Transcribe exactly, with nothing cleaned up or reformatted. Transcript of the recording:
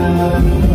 Hãy subscribe cho kênh Ghiền Mì Gõ để không bỏ lỡ